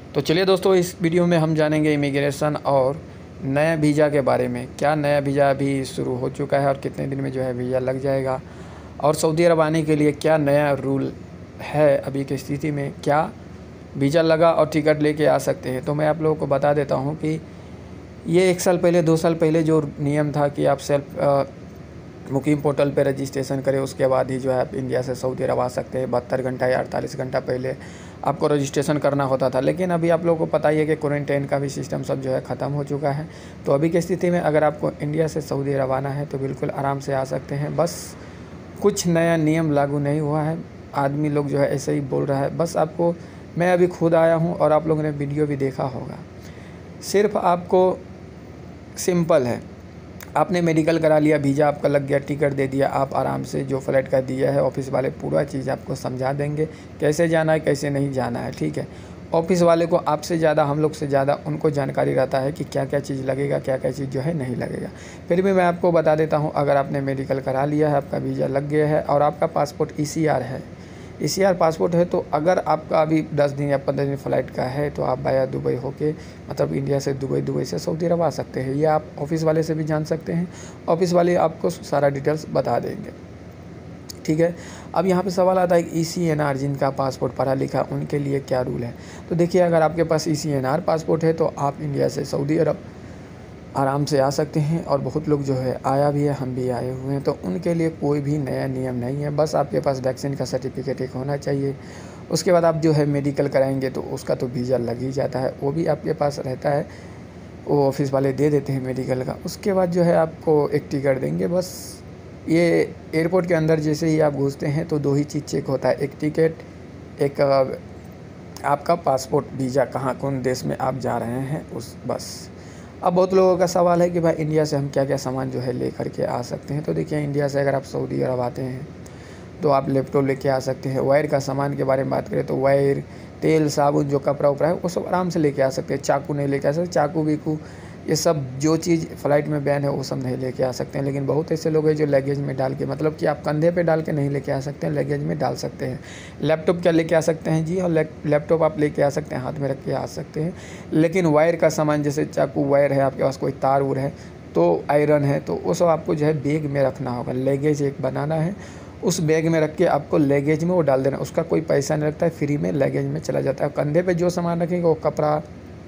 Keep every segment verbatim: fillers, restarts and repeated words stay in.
तो चलिए दोस्तों, इस वीडियो में हम जानेंगे इमिग्रेशन और नया वीज़ा के बारे में। क्या नया वीज़ा अभी शुरू हो चुका है और कितने दिन में जो है वीज़ा लग जाएगा, और सऊदी अरब आने के लिए क्या नया रूल है अभी की स्थिति में, क्या वीज़ा लगा और टिकट लेके आ सकते हैं। तो मैं आप लोगों को बता देता हूँ कि ये एक साल पहले दो साल पहले जो नियम था कि आप सेल्फ मुकीम पोर्टल पे रजिस्ट्रेशन करें, उसके बाद ही जो है आप इंडिया से सऊदी अरब आ सकते हैं। बहत्तर घंटा या अड़तालीस घंटा पहले आपको रजिस्ट्रेशन करना होता था। लेकिन अभी आप लोगों को पता ही है कि क्वारंटाइन का भी सिस्टम सब जो है ख़त्म हो चुका है। तो अभी की स्थिति में अगर आपको इंडिया से सऊदी अरब आना है तो बिल्कुल आराम से आ सकते हैं। बस कुछ नया नियम लागू नहीं हुआ है, आदमी लोग जो है ऐसे ही बोल रहा है। बस आपको, मैं अभी खुद आया हूँ और आप लोगों ने वीडियो भी देखा होगा। सिर्फ आपको सिंपल है, आपने मेडिकल करा लिया, वीज़ा आपका लग गया, टिकट दे दिया, आप आराम से जो फ़्लाइट का दिया है ऑफिस वाले पूरा चीज़ आपको समझा देंगे, कैसे जाना है कैसे नहीं जाना है। ठीक है, ऑफिस वाले को आपसे ज़्यादा, हम लोग से ज़्यादा उनको जानकारी रहता है कि क्या क्या चीज़ लगेगा, क्या क्या चीज़ जो है नहीं लगेगा। फिर भी मैं आपको बता देता हूँ, अगर आपने मेडिकल करा लिया है, आपका वीज़ा लग गया है और आपका पासपोर्ट ई सी आर है, ई सी आर पासपोर्ट है, तो अगर आपका अभी दस दिन या पंद्रह दिन फ़्लाइट का है तो आप बाया दुबई होके, मतलब इंडिया से दुबई, दुबई से सऊदी अरब आ सकते हैं। ये आप ऑफिस वाले से भी जान सकते हैं, ऑफिस वाले आपको सारा डिटेल्स बता देंगे। ठीक है, अब यहाँ पे सवाल आता है कि ई सी एन आर जिनका पासपोर्ट पढ़ा लिखा, उनके लिए क्या रूल है। तो देखिए, अगर आपके पास E C N R passport है तो आप इंडिया से सऊदी अरब आराम से आ सकते हैं, और बहुत लोग जो है आया भी है, हम भी आए हुए हैं, तो उनके लिए कोई भी नया नियम नहीं है। बस आपके पास वैक्सीन का सर्टिफिकेट एक होना चाहिए। उसके बाद आप जो है मेडिकल कराएंगे तो उसका तो वीज़ा लग ही जाता है, वो भी आपके पास रहता है, वो ऑफिस वाले दे देते हैं मेडिकल का। उसके बाद जो है आपको एक टिकट देंगे। बस ये एयरपोर्ट के अंदर जैसे ही आप घुसते हैं तो दो ही चीज़ चेक होता है, एक टिकट, एक आपका पासपोर्ट, वीज़ा, कहाँ कौन देश में आप जा रहे हैं उस, बस। अब बहुत लोगों का सवाल है कि भाई इंडिया से हम क्या क्या सामान जो है ले करके आ सकते हैं। तो देखिए, इंडिया से अगर आप सऊदी अरब आते हैं तो आप लैपटॉप लेके आ सकते हैं। वायर का सामान के बारे में बात करें तो वायर, तेल, साबुन, जो कपड़ा उपड़ा है वो सब आराम से लेके आ सकते हैं। चाकू नहीं लेके आ सकते, चाकू बीकू ये सब जो चीज़ फ़्लाइट में बैन है वो सब नहीं लेके आ सकते हैं। लेकिन बहुत ऐसे लोग हैं जो लगेज में डाल के, मतलब कि आप कंधे पे डाल के नहीं लेके आ सकते हैं, लगेज में डाल सकते हैं। लैपटॉप क्या लेके आ सकते हैं जी, और लैपटॉप आप लेके आ सकते हैं, हाथ में रख के आ सकते हैं। लेकिन वायर का सामान, जैसे चाकू, वायर है, आपके पास कोई तार उर है, तो आयरन है, तो वो सब आपको जो है बैग में रखना होगा। लगेज एक बनाना है, उस बैग में रख के आपको लगेज में वो डाल देना। उसका कोई पैसा नहीं लगता है, फ्री में लगेज में चला जाता है। कंधे पे जो सामान रखेंगे वो कपड़ा,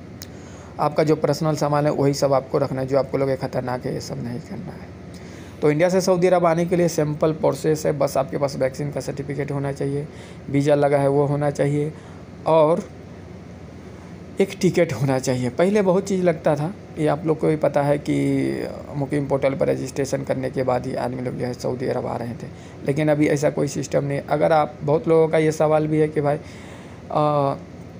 आपका जो पर्सनल सामान है वही सब आपको रखना है। जो आपको लगे खतरनाक है, ये सब नहीं करना है। तो इंडिया से सऊदी अरब आने के लिए सिंपल प्रोसेस है। बस आपके पास वैक्सीन का सर्टिफिकेट होना चाहिए, वीज़ा लगा है वो होना चाहिए, और एक टिकट होना चाहिए। पहले बहुत चीज़ लगता था, ये आप लोग को भी पता है कि मुकीम पोर्टल पर रजिस्ट्रेशन करने के बाद ही आदमी लोग जो है सऊदी अरब आ रहे थे। लेकिन अभी ऐसा कोई सिस्टम नहीं। अगर आप, बहुत लोगों का ये सवाल भी है कि भाई आ,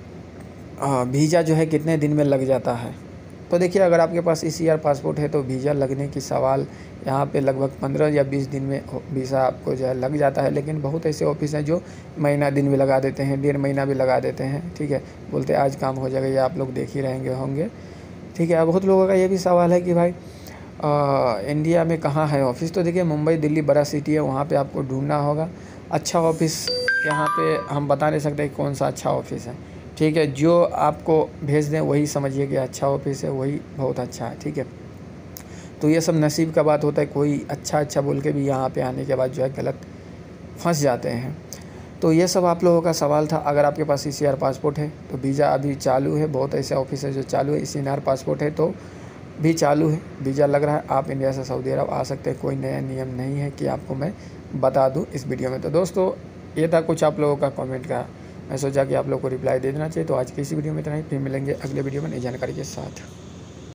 वीज़ा जो है कितने दिन में लग जाता है। तो देखिए, अगर आपके पास ई सी आर पासपोर्ट है तो वीज़ा लगने की सवाल यहाँ पे लगभग पंद्रह या बीस दिन में वीज़ा आपको जो है लग जाता है। लेकिन बहुत ऐसे ऑफिस हैं जो महीना दिन भी लगा देते हैं, डेढ़ महीना भी लगा देते हैं। ठीक है, बोलते आज काम हो जाएगा, ये आप लोग देख ही रहेंगे होंगे। ठीक है, बहुत लोगों का ये भी सवाल है कि भाई आ, इंडिया में कहाँ है ऑफिस। तो देखिए, मुंबई, दिल्ली बड़ा सिटी है, वहाँ पर आपको ढूंढना होगा अच्छा ऑफिस। यहाँ पर हम बता नहीं सकते कौन सा अच्छा ऑफिस है। ठीक है, जो आपको भेज दें वही समझिए कि अच्छा ऑफिस है, वही बहुत अच्छा है। ठीक है, तो ये सब नसीब का बात होता है। कोई अच्छा अच्छा बोल के भी यहाँ पे आने के बाद जो है गलत फंस जाते हैं। तो ये सब आप लोगों का सवाल था। अगर आपके पास ई सी आर पासपोर्ट है तो वीज़ा अभी चालू है, बहुत ऐसे ऑफिस है जो चालू है। E C N R passport है तो भी चालू है, वीज़ा लग रहा है, आप इंडिया से सऊदी अरब आ सकते हैं। कोई नया नियम नहीं है कि आपको मैं बता दूँ इस वीडियो में। तो दोस्तों, ये था कुछ आप लोगों का कॉमेंट का, मैं सोचा कि आप लोग को रिप्लाई दे देना चाहिए। तो आज की इसी वीडियो में इतना ही, फिर मिलेंगे अगले वीडियो में नई जानकारी के साथ।